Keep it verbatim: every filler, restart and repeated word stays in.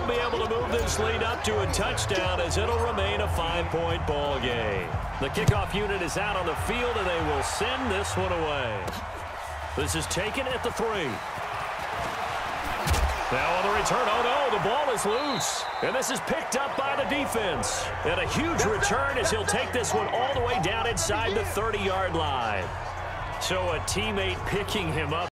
won't be able to move this lead up to a touchdown as it'll remain a five-point ball game. The kickoff unit is out on the field, and they will send this one away. This is taken at the three. Now on the return, oh no, the ball is loose. And this is picked up by the defense. And a huge return as he'll take this one all the way down inside the thirty-yard line. So a teammate picking him up.